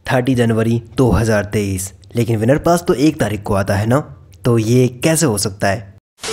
30 जनवरी 2023, लेकिन विनर पास तो 1 तारीख को आता है ना, तो ये कैसे हो सकता है।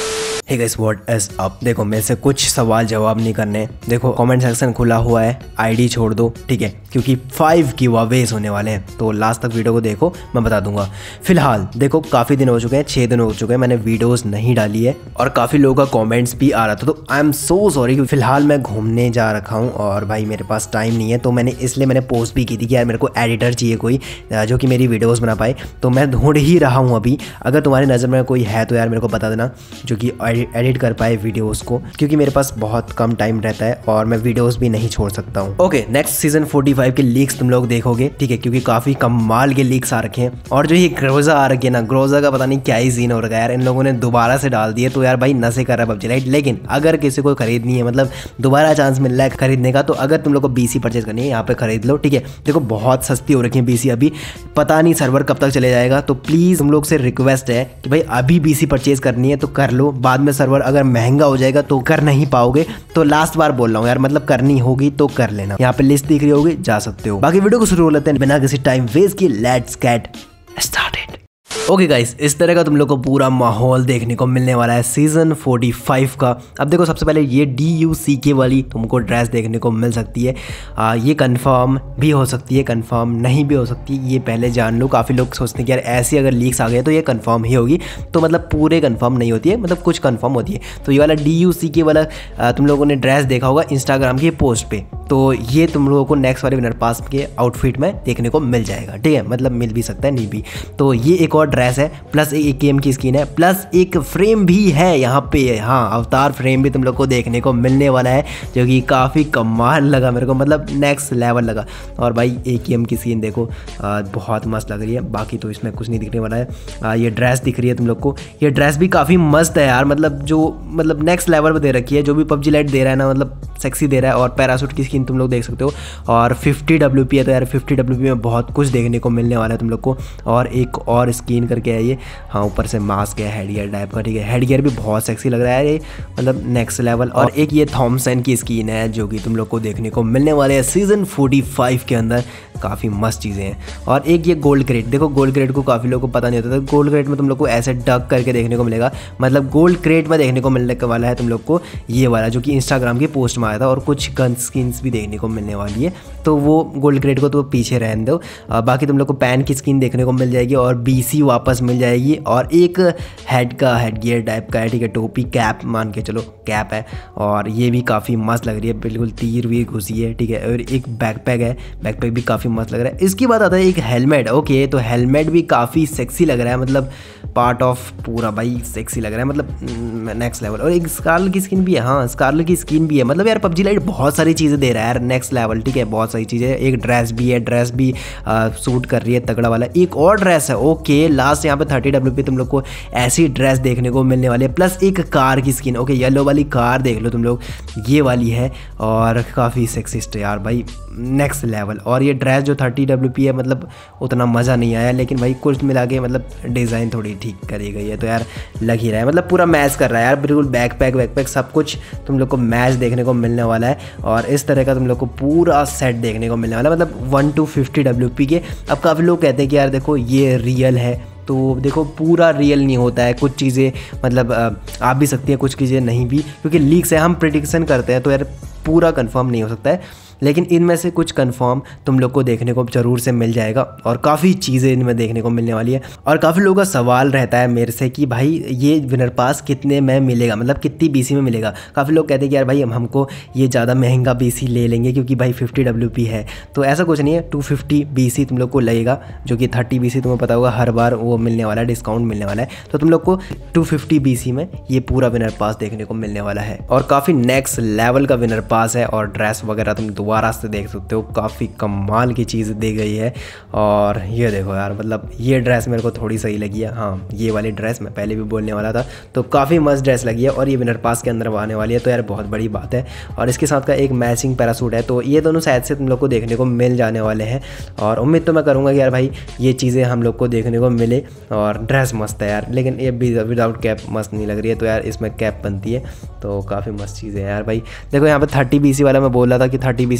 Hey guys what is up. देखो मेरे से कुछ सवाल जवाब नहीं करने, देखो कमेंट सेक्शन खुला हुआ है, आईडी छोड़ दो ठीक है, क्योंकि 5 गिवअवेज होने वाले हैं, तो लास्ट तक वीडियो को देखो, मैं बता दूंगा। फिलहाल देखो काफ़ी दिन हो चुके हैं, 6 दिन हो चुके हैं मैंने वीडियोस नहीं डाली है, और काफ़ी लोगों का कमेंट्स भी आ रहा था, तो आई एम सो सॉरी। फिलहाल मैं घूमने जा रखा हूँ और भाई मेरे पास टाइम नहीं है, तो इसलिए मैंने पोस्ट भी की थी कि यार मेरे को एडिटर चाहिए कोई जो कि मेरी वीडियोस बना पाए, तो मैं ढूंढ ही रहा हूँ अभी। अगर तुम्हारी नज़र में कोई है तो यार मेरे को बता देना, जो कि एडिट कर पाए वीडियोस को, क्योंकि मेरे पास बहुत कम टाइम रहता है और मैं वीडियोस भी नहीं छोड़ सकता हूँ। ओके, नेक्स्ट सीजन 45 के लीक्स तुम लोग देखोगे ठीक है, क्योंकि काफ़ी कमाल के लीक्स आ रखे हैं। और जो ये ग्रोजा आ रखी है ना, ग्रोजा का पता नहीं क्या ही सीन हो रखा है यार, इन लोगों ने दोबारा से डाल दिए, तो यार भाई नशे कर रहा है पबजी लाइट। लेकिन अगर किसी को खरीदनी है, मतलब दोबारा चांस मिल रहा है खरीदने का, तो अगर तुम लोग को बीसी परचेज करनी है यहाँ पे खरीद लो ठीक है। देखो बहुत सस्ती हो रखी है बीसी अभी, पता नहीं सर्वर कब तक चले जाएगा, तो प्लीज़ तुम लोग से रिक्वेस्ट है कि भाई अभी बीसी परचेज करनी है तो कर लो, बाद में सर्वर अगर महंगा हो जाएगा तो कर नहीं पाओगे। तो लास्ट बार बोल रहा हूँ यार, मतलब करनी होगी तो कर लेना, यहाँ पे लिस्ट दिख रही होगी, जा सकते हो। बाकी वीडियो को शुरू हो लेते हैं बिना किसी टाइम वेस्ट किए, let's get started. Okay guys, इस तरह का तुम लोग को पूरा माहौल देखने को मिलने वाला है सीजन 45 का। अब देखो सबसे पहले ये DUCK वाली तुमको ड्रेस देखने को मिल सकती है, ये कंफर्म भी हो सकती है, कंफर्म नहीं भी हो सकती, ये पहले जान लो। काफ़ी लोग सोचते हैं कि यार ऐसी अगर लीक्स आ गए तो ये कंफर्म ही होगी, तो मतलब पूरे कंफर्म नहीं होती है, मतलब कुछ कंफर्म होती है। तो ये वाला DUCK वाला तुम लोगों ने ड्रेस देखा होगा इंस्टाग्राम की पोस्ट पे, तो ये तुम लोगों को नेक्स्ट वाले विनर पास के आउटफिट में देखने को मिल जाएगा ठीक है, मतलब मिल भी सकता है नहीं भी। तो ये एक और ड्रेस है, प्लस एक गेम की स्किन है, प्लस एक फ्रेम भी है यहाँ पे, हाँ अवतार फ्रेम भी तुम लोग को देखने को मिलने वाला है, जो कि काफ़ी कमाल लगा मेरे को, मतलब नेक्स्ट लेवल लगा। और भाई एक गेम की स्किन देखो बहुत मस्त लग रही है, बाकी तो इसमें कुछ नहीं दिखने वाला है। ये ड्रेस दिख रही है तुम लोग को, ये ड्रेस भी काफ़ी मस्त है यार, मतलब नेक्स्ट लेवल पर दे रखी है, जो भी पबजी लाइट दे रहा है ना, मतलब सेक्सी दे रहा है। और पैरासूट की स्किन तुम लोग देख सकते हो, और 50 WP है, तो यार 50 WP में बहुत कुछ देखने को मिलने वाला है तुम लोग को। और एक और स्किन करके है ये, हाँ ऊपर से मास्क है हेड गियर टाइप का ठीक है, हेड गियर भी बहुत सेक्सी लग रहा है ये, मतलब नेक्स्ट लेवल। और एक ये थॉमसन की स्किन है, जो कि तुम लोग को देखने को मिलने वाले हैं सीजन 45 के अंदर, काफ़ी मस्त चीज़ें हैं। और एक ये गोल्ड क्रेट, देखो गोल्ड क्रेट को काफ़ी लोगों को पता नहीं होता था, गोल्ड क्रेट में तुम लोग को ऐसे डक करके देखने को मिलेगा, मतलब गोल्ड क्रेट में देखने को मिलने वाला है तुम लोग को ये वाला, जो कि इंस्टाग्राम की पोस्ट में आया था। और कुछ गन स्किन्स भी देखने को मिलने वाली है, तो वो गोल्ड क्रेट को तो पीछे रहने दो। बाकी तुम लोग को पैन की स्किन देखने को मिल जाएगी, और BC वापस मिल जाएगी, और एक हेड गियर टाइप का है ठीक है, टोपी कैप मान के चलो कैप है, और ये भी काफ़ी मस्त लग रही है, बिल्कुल तीर वीर घुसी है ठीक है। और एक बैकपैक है, बैकपैक भी काफ़ी मस्त लग रहा है। इसकी बात आता है एक हेलमेट, ओके तो हेलमेट भी काफ़ी सेक्सी लग रहा है, मतलब पार्ट ऑफ पूरा भाई सेक्सी लग रहा है, मतलब नेक्स्ट लेवल। और एक स्कारल की स्किन भी है, हाँ स्कारल की स्किन भी है, मतलब यार पबजी लाइट बहुत सारी चीज़ें दे रहा है यार, नेक्स्ट लेवल ठीक है, बहुत सारी चीज़ें। एक ड्रेस भी है, ड्रेस भी सूट कर रही है तगड़ा वाला। एक और ड्रेस है, ओके लास्ट यहाँ पे 30 WP तुम लोग को ऐसी ड्रेस देखने को मिलने वाली है, प्लस एक कार की स्किन, ओके येलो वाली कार देख लो तुम लोग, ये वाली है, और काफ़ी सेक्सिस्ट यार भाई नेक्स्ट लेवल। और ये ड्रेस जो 30 WP है, मतलब उतना मज़ा नहीं आया, लेकिन भाई कुछ मिला के मतलब डिज़ाइन थोड़ी ठीक करी गई है, तो यार लग ही रहा है, मतलब पूरा मैच कर रहा है यार, बिल्कुल बैकपैक सब कुछ तुम लोग को मैच देखने को मिलने वाला है। और इस तरह का तुम लोग को पूरा सेट देखने को मिलने वाला है, मतलब 1 to 50 WP के। अब काफ़ी लोग कहते हैं कि यार देखो ये रियल है, तो देखो पूरा रियल नहीं होता है, कुछ चीज़ें मतलब आ भी सकती हैं, कुछ चीज़ें नहीं भी, क्योंकि लीक्स है, हम प्रेडिक्शन करते हैं, तो यार पूरा कंफर्म नहीं हो सकता है, लेकिन इनमें से कुछ कंफर्म तुम लोग को देखने को ज़रूर से मिल जाएगा, और काफ़ी चीज़ें इनमें देखने को मिलने वाली है। और काफ़ी लोगों का सवाल रहता है मेरे से कि भाई ये विनर पास कितने में मिलेगा, मतलब कितनी BC में मिलेगा। काफ़ी लोग कहते हैं कि यार भाई हमको ये ज़्यादा महंगा BC ले लेंगे, क्योंकि भाई 50 WP है, तो ऐसा कुछ नहीं है, 250 BC तुम लोग को लगेगा, जो कि 30 BC तुम्हें पता होगा हर बार वो मिलने वाला है, डिस्काउंट मिलने वाला है, तो तुम लोग को 250 BC में ये पूरा विनर पास देखने को मिलने वाला है। और काफ़ी नेक्स्ट लेवल का विनर पास है, और ड्रेस वगैरह तुम दोबारा से देख सकते हो, काफ़ी कमाल की चीज़ दी गई है। और ये देखो यार, मतलब ये ड्रेस मेरे को थोड़ी सही लगी है, हाँ ये वाली ड्रेस मैं पहले भी बोलने वाला था, तो काफ़ी मस्त ड्रेस लगी है, और ये विनर पास के अंदर आने वाली है, तो यार बहुत बड़ी बात है। और इसके साथ का एक मैचिंग पैरासूट है, तो ये दोनों शायद से तुम लोग को देखने को मिल जाने वाले हैं, और उम्मीद तो मैं करूँगा कि यार भाई ये चीज़ें हम लोग को देखने को मिले। और ड्रेस मस्त है यार, लेकिन ये विदाउट कैप मस्त नहीं लग रही है, तो यार इसमें कैप बनती है, तो काफ़ी मस्त चीज़ है यार भाई। देखो यहाँ पर 30 BC वाला मैं बोल रहा था कि 30 BC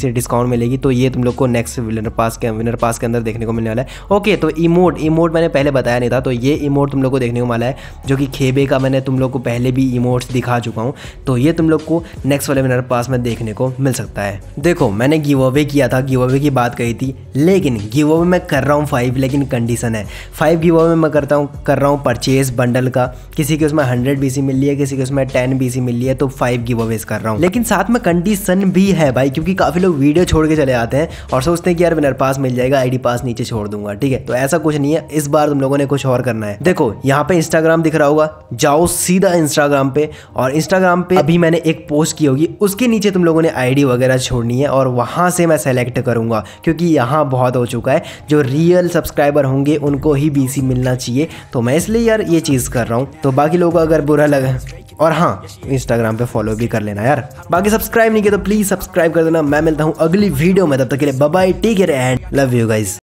से डिस्काउंट मिलेगी। तो ये तुम लोग को नेक्स्ट विनर पास के अंदर देखने को मिलने वाला है। ओके, तो इमोट मैंने पहले बताया नहीं था, तो ये इमोट तुम लोग को देखने को मिला है, जो कि खेबे का मैंने तुम लोग को पहले भी इमोट्स दिखा चुका हूँ। तो ये तुम लोग को नेक्स्ट वाले विनर पास में देखने को मिल सकता है। देखो, मैंने गिव अवे किया था, गिव अवे की बात कही थी, लेकिन गिव अवे मैं कर रहा हूँ 5, लेकिन कंडीशन है 5 गिव अवे मैं कर रहा हूँ परचेज बंडल का। किसी के उसमें 100 BC मिल रही है, किसी के उसमें 10 BC मिल रही है, तो 5 गिव अवेज कर रहा हूँ। लेकिन साथ में कंडीशन भी है भाई, क्योंकि काफी लोग वीडियो छोड़ के चले आते हैं और सोचते हैं कि यार विनर पास मिल जाएगा, आईडी पास नीचे छोड़ दूंगा। ठीक है, तो ऐसा कुछ नहीं है, इस बार तुम लोगों ने कुछ और करना है। देखो, यहाँ पे इंस्टाग्राम दिख रहा होगा, जाओ सीधा इंस्टाग्राम पे, और इंस्टाग्राम पे अभी मैंने एक पोस्ट की होगी, उसके नीचे तुम लोगों ने आईडी वगैरह छोड़नी है और वहां से मैं सेलेक्ट करूंगा, क्योंकि यहाँ बहुत हो चुका है, जो रियल सब्सक्राइबर होंगे उनको ही BC मिलना चाहिए। तो मैं इसलिए यार ये चीज़ कर रहा हूँ। तो बाकी लोगों को अगर बुरा लगा, और हाँ, इंस्टाग्राम पे फॉलो भी कर लेना यार। बाकी सब्सक्राइब नहीं किया तो प्लीज सब्सक्राइब कर देना। मैं मिलता हूँ अगली वीडियो में, तब तक के लिए bye bye, take care and love you guys.